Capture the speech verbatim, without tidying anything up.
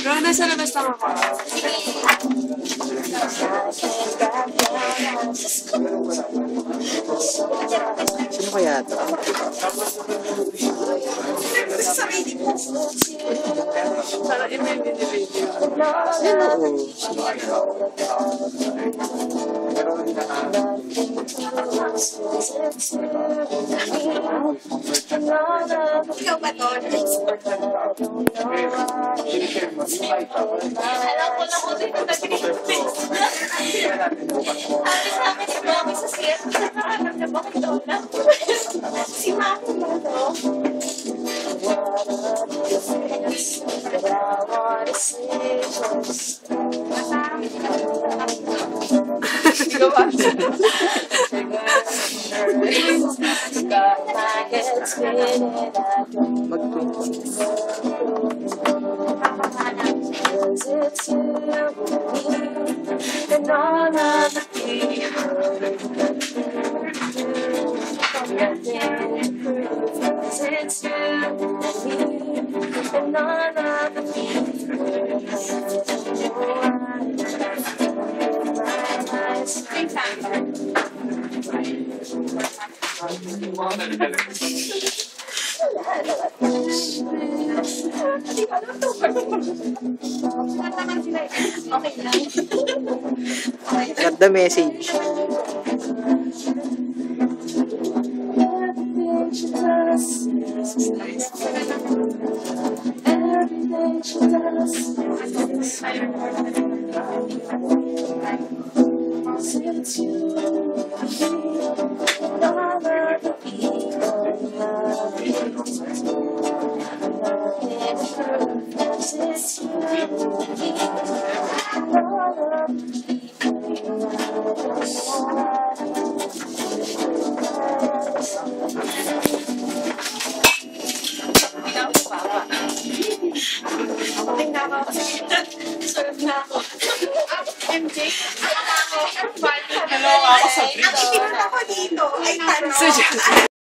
Pero nasa labas lang ako. Sino kaya ito? Sarili ko. Parang i-video-video. Sino? Ikaw ba to? Alam ko na kung dito na pinipis. Sabi sa akin si Mami sa siya, nakahanap na bakit daw na? Si Mami mo to. Ikaw ba? And all of the people nothing proves it's you and me and all of the people Okay lang. Got the message. Tingnan ako kasi serve na ako. M J, ano ako? Ano ba? Hello, ako sa Ang itinun ako dito ay tanong.